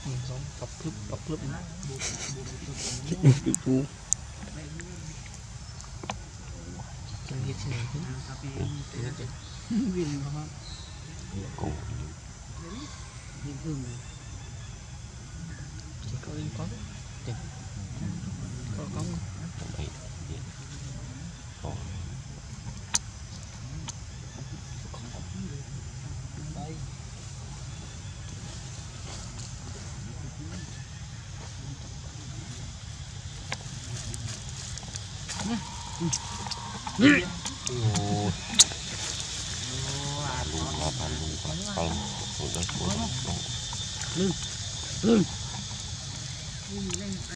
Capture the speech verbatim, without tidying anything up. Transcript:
giống tập lớp tập lớp chú trong việc này cổ chỉ có liên có có có bảy cổ Ừ. Ồ. Lu ngọt ăn lu ngọt palm udah udah Lưng lưng